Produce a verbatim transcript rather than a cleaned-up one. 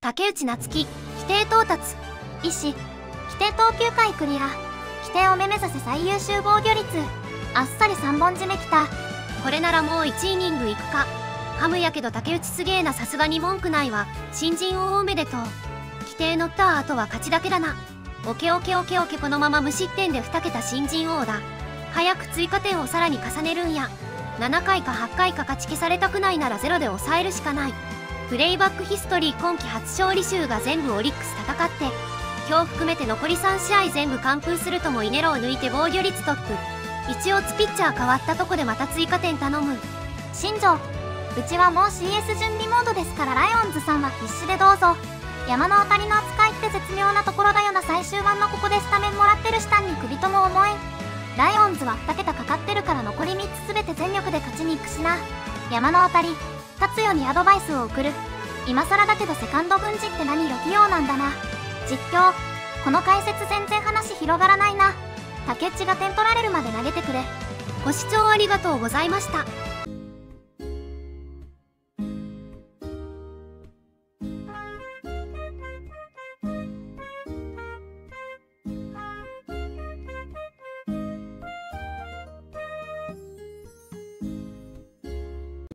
竹内夏樹、規定到達。医師、規定投球回クリア。規定をめめさせ最優秀防御率。あっさりさんぼん締めきた。これならもういちイニングいくか。ハムやけど竹内すげえな、さすがに文句ないわ。新人王おめでとう。規定乗った後は勝ちだけだな。オケオケオケオケ、このまま無失点でに桁新人王だ。早く追加点をさらに重ねるんや。ななかいかはちかいか勝ち消されたくないならゼロで抑えるしかない。プレイバックヒストリー今季初勝利集が全部オリックス戦って、今日含めて残りさん試合全部完封するともイネロを抜いて防御率トップ。一応ピッチャー変わったとこでまた追加点頼む。新庄、うちはもう シーエス 準備モードですからライオンズさんは必死でどうぞ。山の当たりの扱いって絶妙なところだよな。最終盤のここでスタメンもらってるし単に首とも思えん。ライオンズはに桁かかってるから残りみっつ全て全力で勝ちに行くしな。山の当たり達也にアドバイスを送る。今更だけどセカンド分児って何色器用なんだな。実況、この解説全然話広がらないな。竹内が点取られるまで投げてくれ。ご視聴ありがとうございました。